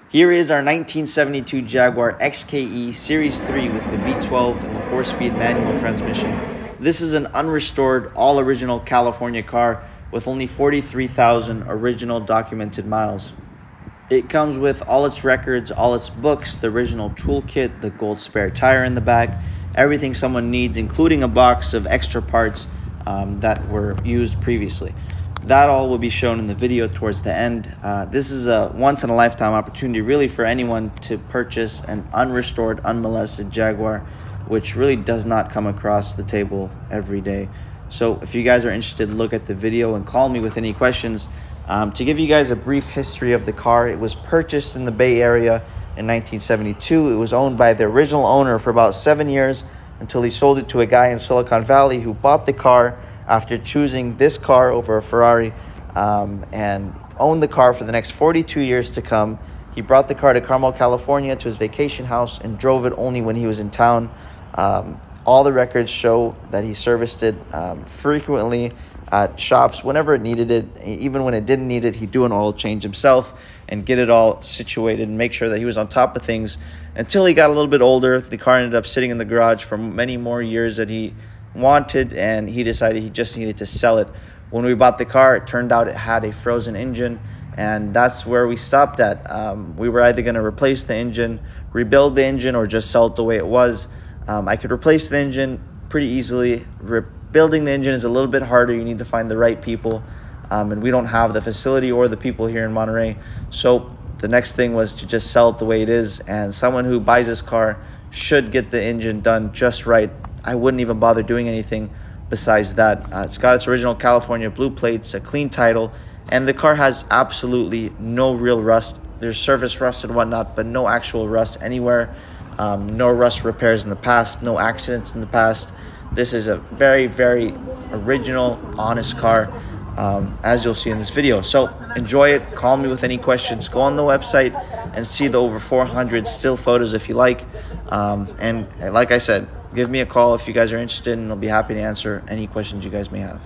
Here is our 1972 Jaguar XKE Series 3 with the V12 and the 4-speed manual transmission. This is an unrestored, all-original California car with only 43,000 original documented miles. It comes with all its records, all its books, the original toolkit, the gold spare tire in the back, everything someone needs, including a box of extra parts that were used previously. That all will be shown in the video towards the end. This is a once-in-a-lifetime opportunity really for anyone to purchase an unrestored, unmolested Jaguar, which really does not come across the table every day. So if you guys are interested, look at the video and call me with any questions. To give you guys a brief history of the car, it was purchased in the Bay Area in 1972. It was owned by the original owner for about 7 years until he sold it to a guy in Silicon Valley who bought the car after choosing this car over a Ferrari, and owned the car for the next 42 years to come. He brought the car to Carmel, California to his vacation house and drove it only when he was in town. All the records show that he serviced it frequently at shops whenever it needed it. Even when it didn't need it, he'd do an oil change himself and get it all situated and make sure that he was on top of things. Until he got a little bit older, the car ended up sitting in the garage for many more years that he wanted, and he decided he just needed to sell it. When we bought the car, it turned out it had a frozen engine, and that's where we stopped at. We were either going to replace the engine, rebuild the engine, or just sell it the way it was. I could replace the engine pretty easily. Rebuilding the engine is a little bit harder. You need to find the right people, and we don't have the facility or the people here in Monterey. So the next thing was to just sell it the way it is, and someone who buys this car should get the engine done just right. I wouldn't even bother doing anything besides that. It's got its original California blue plates, a clean title, and the car has absolutely no real rust. There's surface rust and whatnot, but no actual rust anywhere. No rust repairs in the past, no accidents in the past. This is a very, very original, honest car, as you'll see in this video. So enjoy it. Call me with any questions. Go on the website and see the over 400 still photos if you like. And like I said, give me a call if you guys are interested, and I'll be happy to answer any questions you guys may have.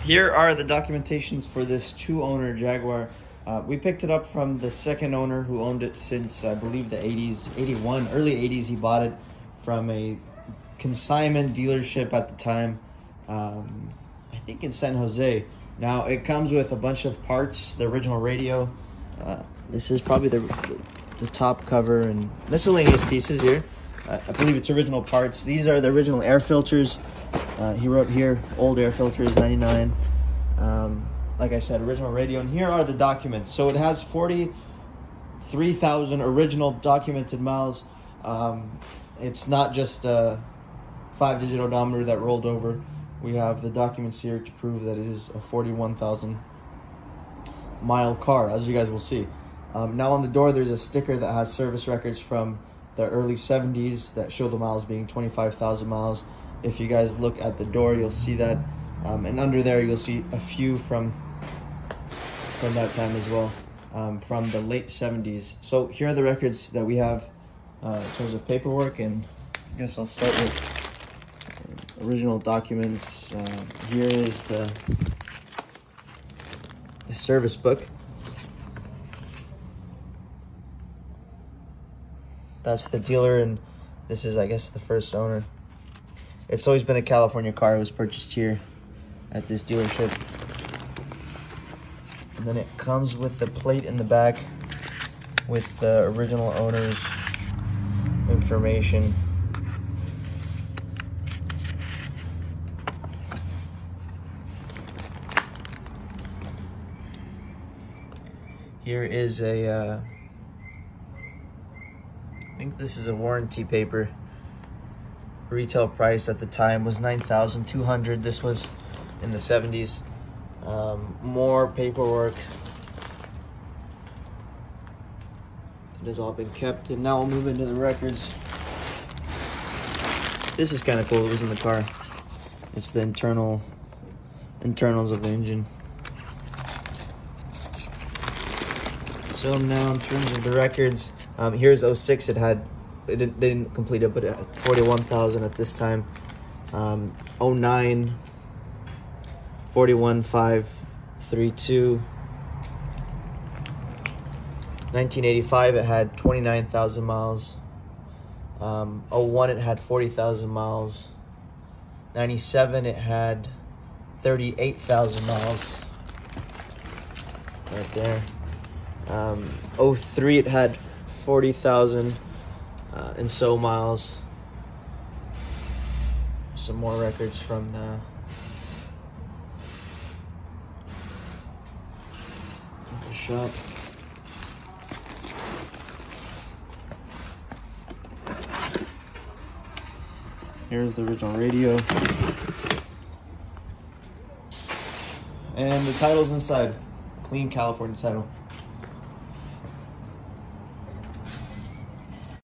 Here are the documentations for this two-owner Jaguar. We picked it up from the second owner who owned it since, I believe, the 80s, 81, early 80s. He bought it from a consignment dealership at the time, I think in San Jose. Now, it comes with a bunch of parts, the original radio. This is probably the top cover and miscellaneous pieces here. I believe it's original parts. These are the original air filters. He wrote here, old air filters, 99. Like I said, original radio. And here are the documents. So it has 43,000 original documented miles. It's not just a 5-digit odometer that rolled over. We have the documents here to prove that it is a 41,000 mile car, as you guys will see. Now on the door, there's a sticker that has service records from the early 70s that show the miles being 25,000 miles. If you guys look at the door, you'll see that. And under there, you'll see a few from that time as well, from the late 70s. So here are the records that we have in terms of paperwork, and I guess I'll start with original documents. Here is the service book. That's the dealer, and this is, I guess, the first owner. It's always been a California car. It was purchased here at this dealership. And then it comes with the plate in the back with the original owner's information. Here is a, I think this is a warranty paper. Retail price at the time was $9,200. This was in the 70s. More paperwork. It has all been kept, and now we'll move into the records. This is kind of cool. It was in the car. It's the internals of the engine. So now, in terms of the records, here's 06. They didn't complete it, but at 41,000 at this time. 09, 41,532. 1985, it had 29,000 miles. 01, it had 40,000 miles. 97, it had 38,000 miles. Right there. 03, it had 40,000 and so miles. Some more records from the shop. Here's the original radio. And the title's inside. Clean California title.